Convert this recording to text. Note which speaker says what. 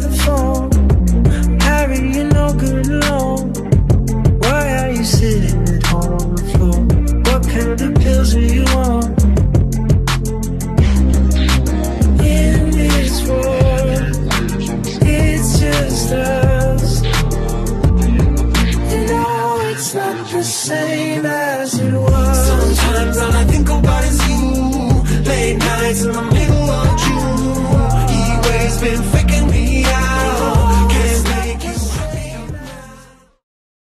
Speaker 1: the phone. Harry, you're no good alone. Why are you sitting at home on the floor? What kind of pills are you on? In this world, it's just us. You know it's not the same as it was.
Speaker 2: Sometimes all I think about is you. Late nights in the morning,